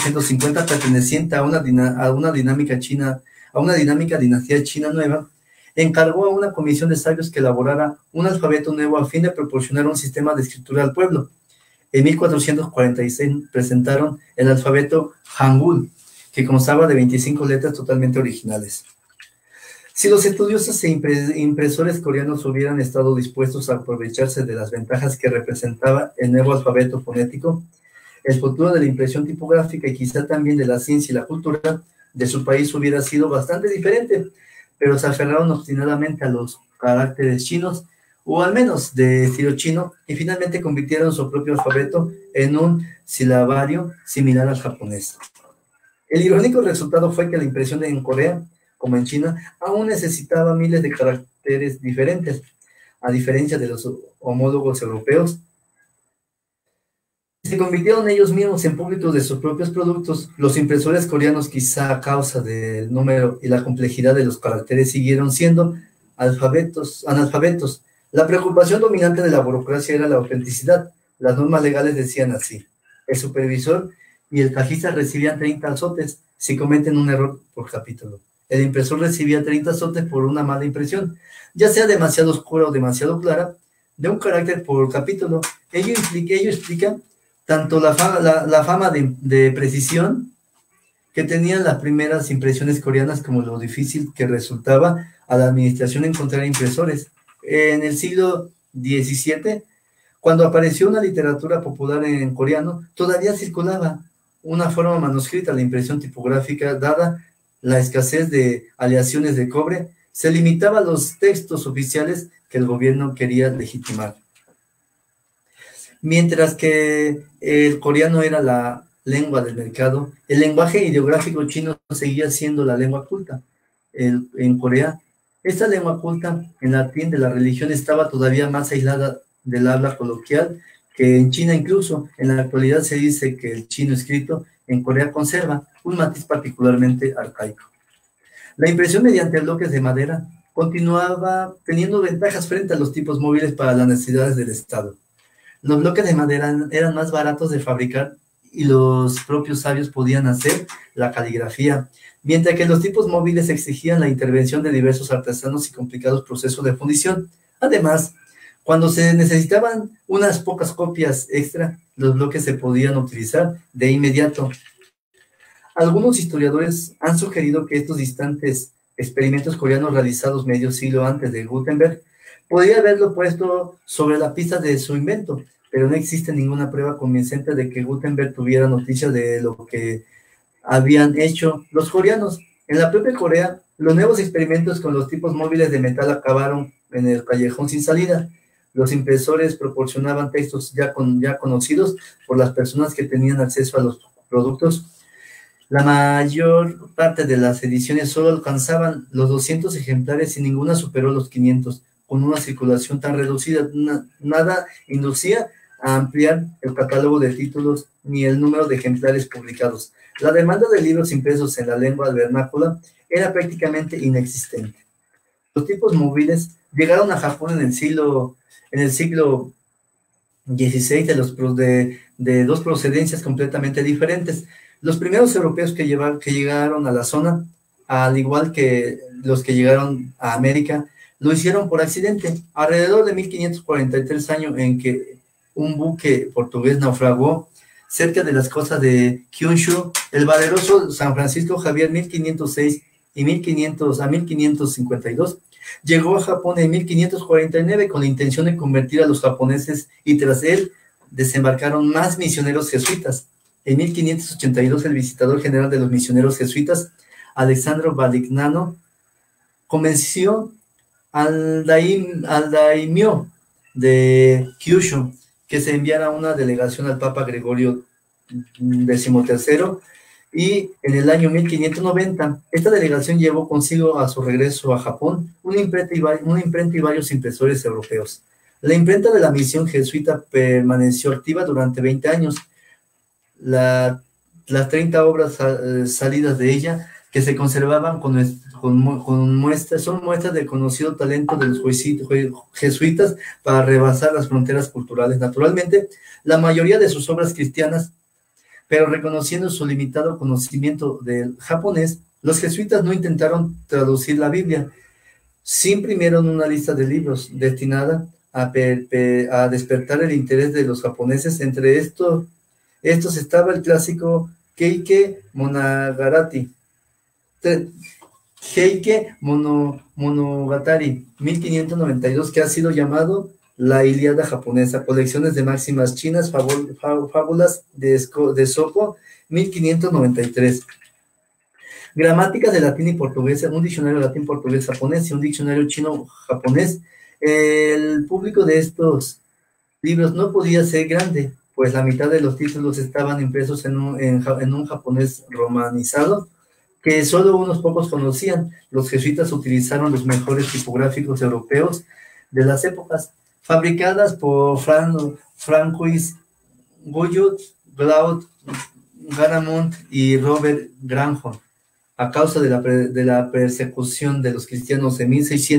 1419-1450, perteneciente a una dinámica dinastía china nueva, encargó a una comisión de sabios que elaborara un alfabeto nuevo a fin de proporcionar un sistema de escritura al pueblo. En 1446 presentaron el alfabeto Hangul, que constaba de 25 letras totalmente originales. Si los estudiosos e impresores coreanos hubieran estado dispuestos a aprovecharse de las ventajas que representaba el nuevo alfabeto fonético, el futuro de la impresión tipográfica y quizá también de la ciencia y la cultura de su país hubiera sido bastante diferente, pero se aferraron obstinadamente a los caracteres chinos, o al menos de estilo chino, y finalmente convirtieron su propio alfabeto en un silabario similar al japonés. El irónico resultado fue que la impresión en Corea, como en China, aún necesitaba miles de caracteres diferentes, a diferencia de los homólogos europeos. Se convirtieron ellos mismos en públicos de sus propios productos. Los impresores coreanos, quizá a causa del número y la complejidad de los caracteres, siguieron siendo analfabetos. La preocupación dominante de la burocracia era la autenticidad. Las normas legales decían así: el supervisor y el cajista recibían 30 azotes si cometen un error por capítulo. El impresor recibía 30 azotes por una mala impresión, ya sea demasiado oscura o demasiado clara, de un carácter por capítulo. Ello explica tanto la fama de precisión que tenían las primeras impresiones coreanas como lo difícil que resultaba a la administración encontrar impresores. En el siglo XVII, cuando apareció una literatura popular en coreano, todavía circulaba una forma manuscrita. La impresión tipográfica, dada la escasez de aleaciones de cobre, se limitaba a los textos oficiales que el gobierno quería legitimar. Mientras que el coreano era la lengua del mercado, el lenguaje ideográfico chino seguía siendo la lengua culta. En Corea, esta lengua culta, en latín de la religión, estaba todavía más aislada del habla coloquial que en China. Incluso en la actualidad se dice que el chino escrito en Corea conserva un matiz particularmente arcaico. La impresión mediante bloques de madera continuaba teniendo ventajas frente a los tipos móviles para las necesidades del Estado. Los bloques de madera eran más baratos de fabricar y los propios sabios podían hacer la caligrafía, mientras que los tipos móviles exigían la intervención de diversos artesanos y complicados procesos de fundición. Además, cuando se necesitaban unas pocas copias extra, los bloques se podían utilizar de inmediato. Algunos historiadores han sugerido que estos distantes experimentos coreanos realizados medio siglo antes de Gutenberg podría haberlo puesto sobre la pista de su invento, pero no existe ninguna prueba convincente de que Gutenberg tuviera noticias de lo que habían hecho los coreanos. En la propia Corea, los nuevos experimentos con los tipos móviles de metal acabaron en el callejón sin salida. Los impresores proporcionaban textos ya conocidos por las personas que tenían acceso a los productos. La mayor parte de las ediciones solo alcanzaban los 200 ejemplares y ninguna superó los 500. Con una circulación tan reducida, nada inducía a ampliar el catálogo de títulos ni el número de ejemplares publicados. La demanda de libros impresos en la lengua vernácula era prácticamente inexistente. Los tipos móviles llegaron a Japón en el siglo XVI de dos procedencias completamente diferentes. Los primeros europeos que llegaron a la zona, al igual que los que llegaron a América, lo hicieron por accidente. Alrededor de 1543, año en que un buque portugués naufragó cerca de las costas de Kyushu, el valeroso San Francisco Javier, 1506 y 1552, llegó a Japón en 1549 con la intención de convertir a los japoneses, y tras él desembarcaron más misioneros jesuitas. En 1582, el visitador general de los misioneros jesuitas, Alessandro Valignano, convenció al daimyo de Kyushu que se enviara una delegación al Papa Gregorio XIII, y en el año 1590 esta delegación llevó consigo a su regreso a Japón una imprenta y varios impresores europeos. La imprenta de la misión jesuita permaneció activa durante 20 años. Las 30 obras salidas de ella que se conservaban son muestras del conocido talento de los jesuitas para rebasar las fronteras culturales. Naturalmente, la mayoría de sus obras cristianas, pero reconociendo su limitado conocimiento del japonés, los jesuitas no intentaron traducir la Biblia, Sí imprimieron una lista de libros destinada a despertar el interés de los japoneses. Entre estos estaba el clásico Keike Monogatari, Monogatari 1592, que ha sido llamado la Ilíada japonesa, colecciones de máximas chinas, fábulas de Esopo, 1593. Gramáticas de latín y portugués, un diccionario latín-portugués-japonés y un diccionario chino-japonés. El público de estos libros no podía ser grande, pues la mitad de los títulos estaban impresos en un japonés romanizado que solo unos pocos conocían. Los jesuitas utilizaron los mejores tipográficos europeos de las épocas, fabricadas por Francois Guyot, Claude Garamond y Robert Granjon. A causa de la persecución de los cristianos de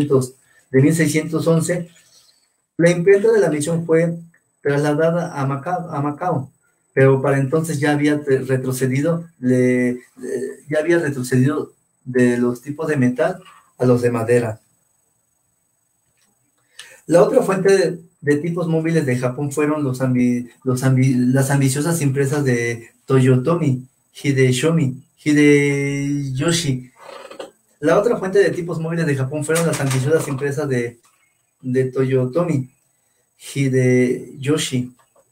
1611, la imprenta de la misión fue trasladada a Macao, pero para entonces ya había retrocedido de los tipos de metal a los de madera. La otra fuente de tipos móviles de Japón fueron las ambiciosas empresas de Toyotomi Hideyoshi. La otra fuente de tipos móviles de Japón fueron las ambiciosas empresas de Toyotomi Hideyoshi,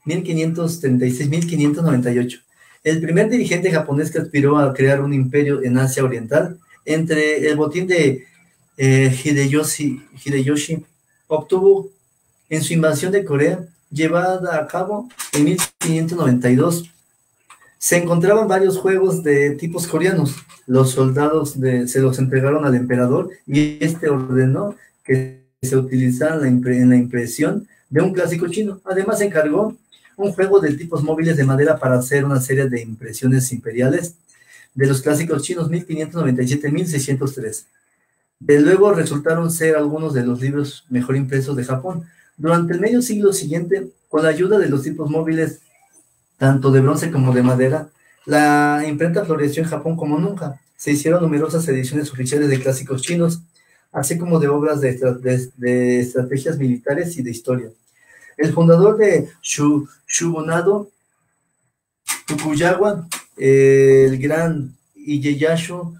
1536-1598. El primer dirigente japonés que aspiró a crear un imperio en Asia Oriental. Entre el botín de Hideyoshi obtuvo en su invasión de Corea, llevada a cabo en 1592, se encontraban varios juegos de tipos coreanos. Los soldados se los entregaron al emperador y este ordenó que se utilizara en la impresión de un clásico chino. Además encargó un juego de tipos móviles de madera para hacer una serie de impresiones imperiales de los clásicos chinos 1597-1603. De luego resultaron ser algunos de los libros mejor impresos de Japón. Durante el medio siglo siguiente, con la ayuda de los tipos móviles tanto de bronce como de madera, la imprenta floreció en Japón como nunca. Se hicieron numerosas ediciones oficiales de clásicos chinos, así como de obras de estrategias militares y de historia. El fundador de Shogunado Tokugawa, el gran Ieyasu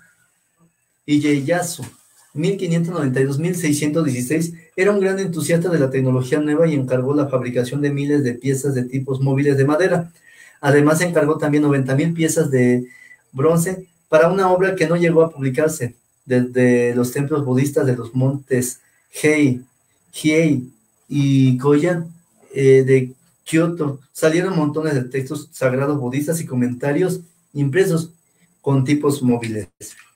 1592-1616, era un gran entusiasta de la tecnología nueva y encargó la fabricación de miles de piezas de tipos móviles de madera. Además encargó también 90,000 piezas de bronce para una obra que no llegó a publicarse. Desde los templos budistas de los montes Hiei y Koya de Kioto salieron montones de textos sagrados budistas y comentarios impresos con tipos móviles.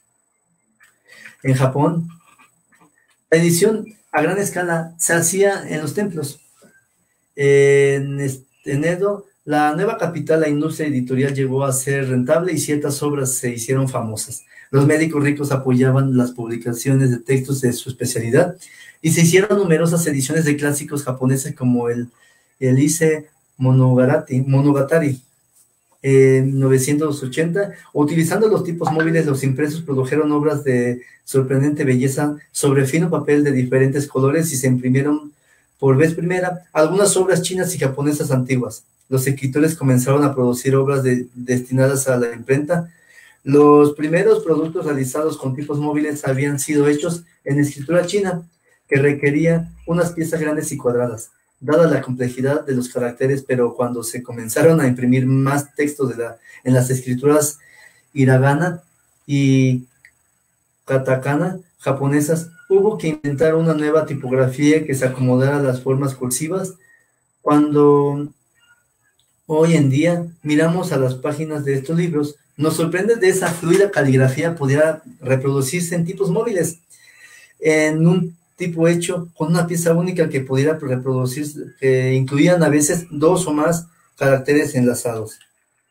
En Japón, la edición a gran escala se hacía en los templos. En Edo, la nueva capital, la industria editorial llegó a ser rentable y ciertas obras se hicieron famosas. Los médicos ricos apoyaban las publicaciones de textos de su especialidad y se hicieron numerosas ediciones de clásicos japoneses como el Ise Monogatari. En 980, utilizando los tipos móviles, los impresos produjeron obras de sorprendente belleza sobre fino papel de diferentes colores y se imprimieron por vez primera algunas obras chinas y japonesas antiguas. Los escritores comenzaron a producir obras destinadas a la imprenta. Los primeros productos realizados con tipos móviles habían sido hechos en escritura china, que requería unas piezas grandes y cuadradas, dada la complejidad de los caracteres, pero cuando se comenzaron a imprimir más textos en las escrituras hiragana y katakana japonesas, hubo que inventar una nueva tipografía que se acomodara a las formas cursivas. Cuando hoy en día miramos a las páginas de estos libros, nos sorprende de esa fluida caligrafía pudiera reproducirse en tipos móviles, en un tipo hecho con una pieza única que pudiera reproducirse, que incluían a veces 2 o más caracteres enlazados.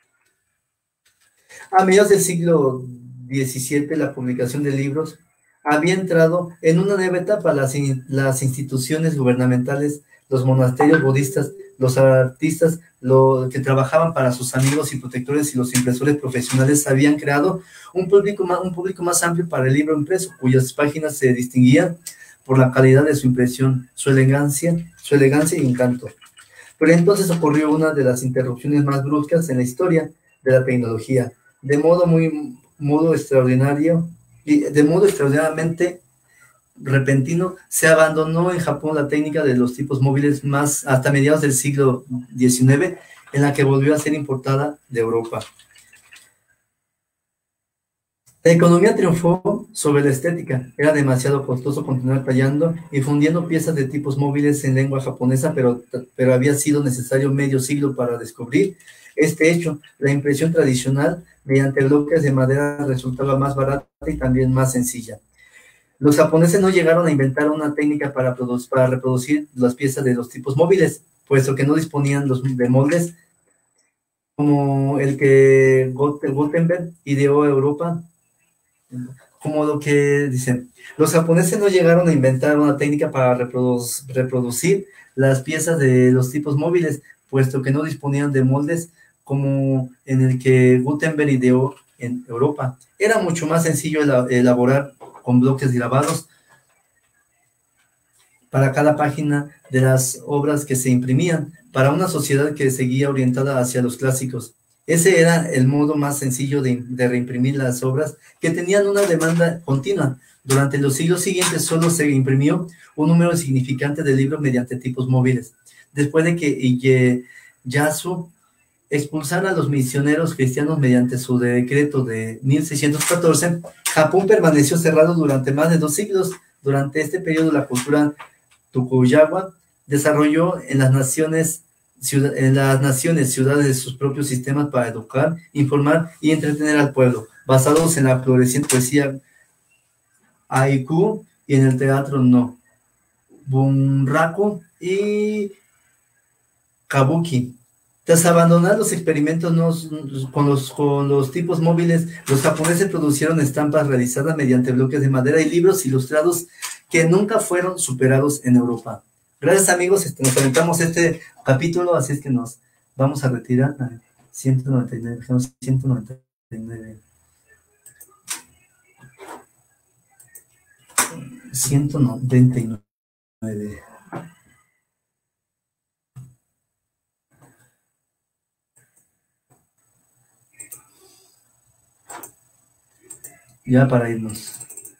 A mediados del siglo XVII, la publicación de libros había entrado en una nueva etapa. Las instituciones gubernamentales, los monasterios budistas, los artistas que trabajaban para sus amigos y protectores y los impresores profesionales habían creado un público más amplio para el libro impreso, cuyas páginas se distinguían por la calidad de su impresión, su elegancia y encanto. Pero entonces ocurrió una de las interrupciones más bruscas en la historia de la tecnología. De modo extraordinariamente repentino, se abandonó en Japón la técnica de los tipos móviles más hasta mediados del siglo XIX, en la que volvió a ser importada de Europa. La economía triunfó sobre la estética. Era demasiado costoso continuar tallando y fundiendo piezas de tipos móviles en lengua japonesa, pero había sido necesario medio siglo para descubrir este hecho. La impresión tradicional mediante bloques de madera resultaba más barata y también más sencilla. Los japoneses no llegaron a inventar una técnica para reproducir las piezas de los tipos móviles, puesto que no disponían de moldes como el que Gutenberg ideó a Europa. Como lo que dicen, los japoneses no llegaron a inventar una técnica para reproducir las piezas de los tipos móviles, puesto que no disponían de moldes como en el que Gutenberg ideó en Europa. Era mucho más sencillo elaborar con bloques grabados para cada página de las obras que se imprimían, para una sociedad que seguía orientada hacia los clásicos. Ese era el modo más sencillo de reimprimir las obras que tenían una demanda continua. Durante los siglos siguientes solo se imprimió un número significante de libros mediante tipos móviles. Después de que Ieyasu expulsara a los misioneros cristianos mediante su decreto de 1614, Japón permaneció cerrado durante más de 2 siglos. Durante este periodo, la cultura Tokugawa desarrolló en las naciones ciudades de sus propios sistemas para educar, informar y entretener al pueblo, basados en la floreciente poesía haiku y en el teatro no, bunraku y kabuki. Tras abandonar los experimentos con los tipos móviles, los japoneses produjeron estampas realizadas mediante bloques de madera y libros ilustrados que nunca fueron superados en Europa. Gracias, amigos, nos aventamos este capítulo, así es que nos vamos a retirar a 199, 199. 199. Ya para irnos.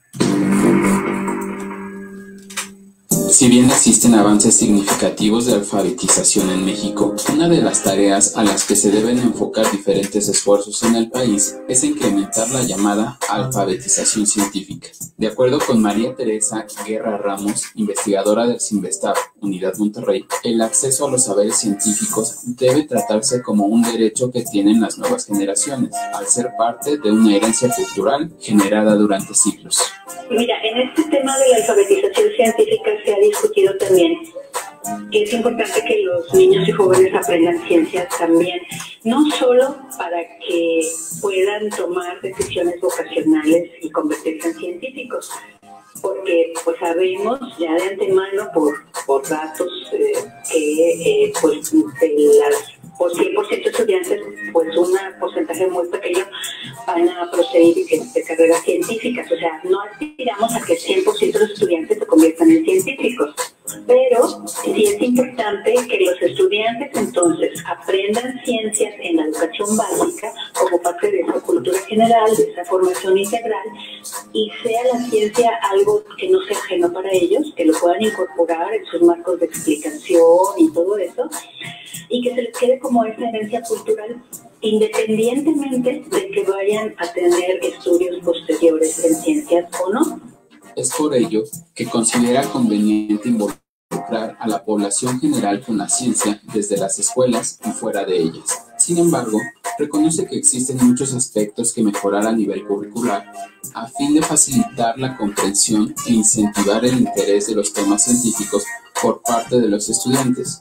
Si bien existen avances significativos de alfabetización en México, una de las tareas a las que se deben enfocar diferentes esfuerzos en el país es incrementar la llamada alfabetización científica. De acuerdo con María Teresa Guerra Ramos, investigadora del CINVESTAB, Unidad Monterrey, el acceso a los saberes científicos debe tratarse como un derecho que tienen las nuevas generaciones, al ser parte de una herencia cultural generada durante siglos. Mira, en este tema de la alfabetización científica se ha discutido también que es importante que los niños y jóvenes aprendan ciencias también, no solo para que puedan tomar decisiones vocacionales y convertirse en científicos, porque pues sabemos ya de antemano por datos que pues de las por 100% estudiantes, pues un porcentaje muy pequeño van a proceder de carreras científicas. O sea, no aspiramos a que 100% de los estudiantes se conviertan en científicos, pero sí es importante que los estudiantes entonces aprendan ciencias en la educación básica como parte de esa cultura general, de esa formación integral, y sea la ciencia algo que no sea ajeno para ellos, que lo puedan incorporar en sus marcos de explicación y todo eso, y que se les quede como esa herencia cultural, independientemente de que vayan a tener estudios posteriores en ciencias o no. Es por ello que considera conveniente involucrar a la población general con la ciencia desde las escuelas y fuera de ellas. Sin embargo, reconoce que existen muchos aspectos que mejorar a nivel curricular a fin de facilitar la comprensión e incentivar el interés de los temas científicos por parte de los estudiantes.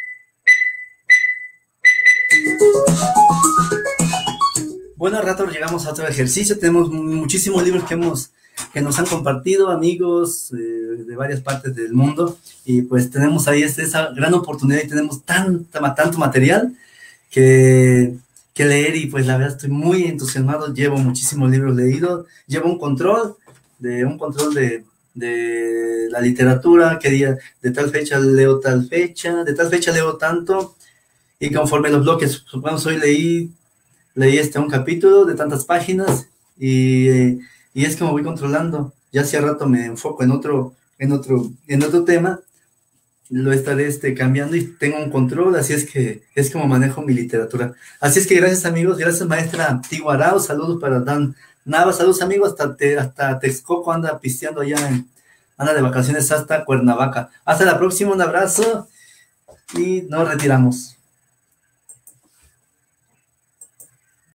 Bueno, al rato llegamos a otro ejercicio. Tenemos muchísimos libros que nos han compartido amigos de varias partes del mundo, y pues tenemos ahí esa gran oportunidad y tenemos tanto material que leer, y pues la verdad estoy muy entusiasmado. Llevo muchísimos libros leídos, llevo un control de de la literatura, qué día, de tal fecha leo tal fecha, de tal fecha leo tanto, y conforme los bloques, supongamos hoy leí un capítulo de tantas páginas, y es como voy controlando. Ya hace rato me enfoco en otro tema, lo estaré cambiando y tengo un control, así es que es como manejo mi literatura. Así es que gracias amigos, gracias maestra Tiguarao, saludos para Dan Nava, saludos amigos, hasta Texcoco anda pisteando allá, anda de vacaciones hasta Cuernavaca. Hasta la próxima, un abrazo y nos retiramos.